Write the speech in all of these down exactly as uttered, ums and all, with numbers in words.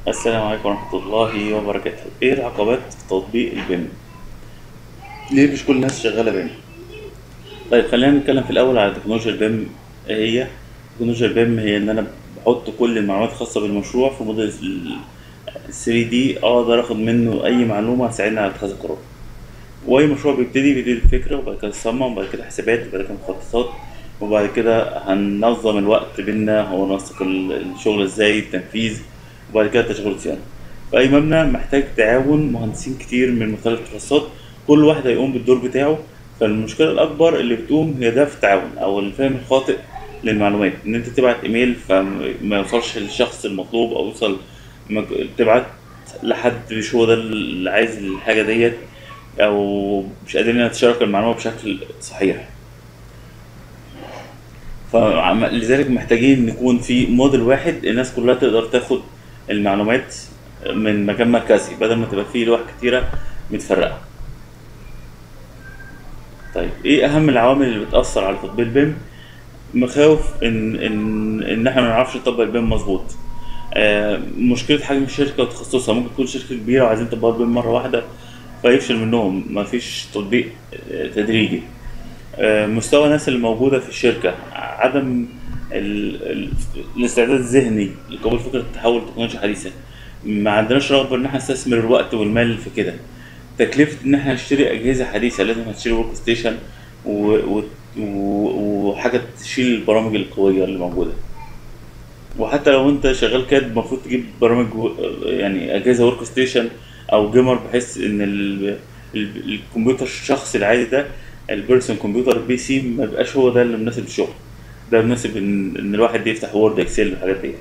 السلام عليكم ورحمة الله وبركاته. ايه العقبات في تطبيق البيم؟ ليه مش كل الناس شغالة بيم؟ طيب خلينا نتكلم في الأول على تكنولوجيا البيم. ايه هي؟ تكنولوجيا البيم هي إن أنا بحط كل المعلومات الخاصة بالمشروع في موديل ثري دي، أقدر آخد منه أي معلومة تساعدني على اتخاذ القرار. وأي مشروع بيبتدي بيبتدي بفكرة، وبعد كده تصمم، وبعد كده حسابات، وبعد كده مخططات، وبعد كده هننظم الوقت بينا، هو ننسق ال- الشغل ازاي، التنفيذ، وبعد كده تشغيل الصيانة. فأي مبنى محتاج تعاون مهندسين كتير من مختلف التخصصات، كل واحد هيقوم بالدور بتاعه. فالمشكلة الأكبر اللي بتقوم هي ده في التعاون أو الفهم الخاطئ للمعلومات، إن أنت تبعت إيميل فما يوصلش للشخص المطلوب، أو يوصل مج- تبعت لحد مش هو ده اللي عايز الحاجة ديت، او مش قادرين نتشارك المعلومه بشكل صحيح. فلذلك محتاجين نكون في موديل واحد الناس كلها تقدر تاخد المعلومات من مكان مركزي، بدل ما تبقى فيه لوح كتيره متفرقه. طيب ايه اهم العوامل اللي بتاثر على تطبيق البيم؟ مخاوف ان ان ان احنا ما نعرفش نطبق البيم مظبوط. آه، مشكله حجم الشركه وتخصصها، ممكن تكون شركه كبيره وعايزين يطبقوا البيم مره واحده فيفشل منهم، مفيش تطبيق آه، تدريجي. آه، مستوى الناس اللي موجودة في الشركة، عدم ال... ال... الاستعداد الذهني لقبول فكرة التحول لتكنولوجيا حديثة. ما عندناش رغبة إن احنا نستثمر الوقت والمال في كده. تكلفة إن احنا نشتري أجهزة حديثة، لازم هتشتري ورك ستيشن و... و... و... وحاجة تشيل البرامج القوية اللي موجودة. وحتى لو انت شغال كاد المفروض تجيب برامج و- يعني اجهزه ورك ستيشن او جيمر، بحيث ان ال... ال... الكمبيوتر الشخصي العادي ده، البيرسون كمبيوتر البي سي، ما يبقاش هو ده اللي مناسب للشغل. ده مناسب ان, إن الواحد يفتح وورد اكسل والحاجات ديت.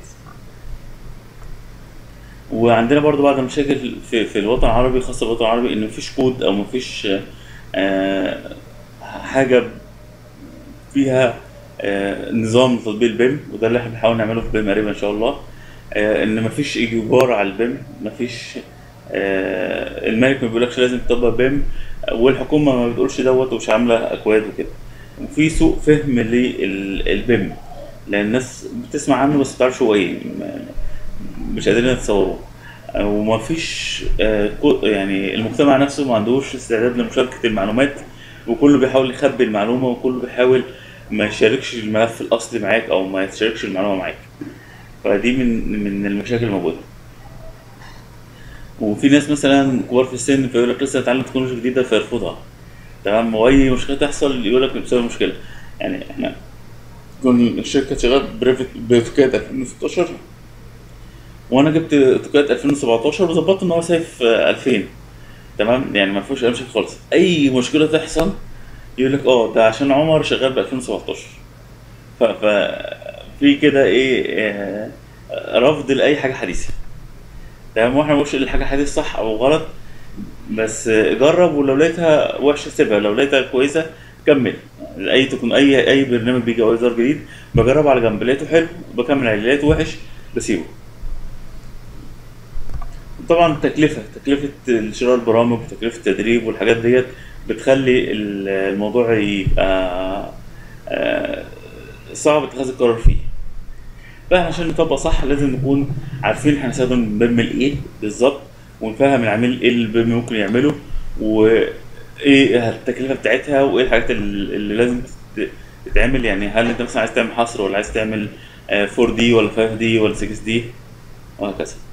وعندنا برضو بعض المشاكل في, في الوطن العربي، خاصه بالوطن العربي، ان مفيش كود او مفيش آه حاجه فيها آه، نظام تطبيق البيم، وده اللي احنا بنحاول نعمله في بيم قريبا ان شاء الله. آه، ان مفيش اجبار على البيم، مفيش آه، الملك ما بيقولكش لازم تطبق بيم، والحكومه ما بتقولش دوت ومش عامله اكواد وكده. وفي سوء فهم للبيم، لان الناس بتسمع عنه بس ما تعرفش هو ايه، ما- مش قادرين يتصوروه. آه، ومفيش آه، كو- يعني المجتمع نفسه ما عندوش استعداد لمشاركة المعلومات، وكله بيحاول يخبي المعلومة، وكله بيحاول ما يشاركش الملف الأصلي معاك أو ما يشاركش المعلومة معاك. فدي من من المشاكل الموجودة. وفي ناس مثلا كبار في السن فيقول لك لسه هتعلم تكنولوجيا جديدة فيرفضها. تمام، وأي مشكلة تحصل يقول لك بسبب مشكلة. يعني احنا كنا الشركة شغالة بريفت بأوتوكاد ألفين وستاشر، وأنا جبت أوتوكاد ألفين وسبعتاشر وظبطت إن هو سايف آه، ألفين. تمام، يعني ما فيهوش اي مشاكل خالص. اي مشكله تحصل يقول لك اه ده عشان عمر شغال ب ألفين وسبعتاشر. ف ف في كده ايه، آه، رفض لاي حاجه حديثه. تمام، واحنا ما بنقولش ان الحاجه حديث صح او غلط، بس آه، جرب، ولو لقيتها وحشه سيبها، لو لقيتها كويسه كمل. اي تكون اي اي برنامج بيجي او اصدار جديد بجربه على جنب، لقيته حلو بكمل عليه، لقيته وحش بسيبه. طبعا تكلفة تكلفة شراء البرامج وتكلفة التدريب والحاجات ديت بتخلي ال- الموضوع يبقى آه، صعب اتخاذ القرار فيه. فاحنا عشان نطبق صح لازم نكون عارفين احنا هنستخدم بيم ايه بالظبط، ونفهم العميل ايه اللي البيم ممكن يعمله، وايه التكلفة بتاعتها، وايه الحاجات اللي اللي لازم تت- تتعمل. يعني هل انت مثلا عايز تعمل حصر، ولا عايز تعمل فور دي ولا فايف دي ولا سكس دي، وهكذا.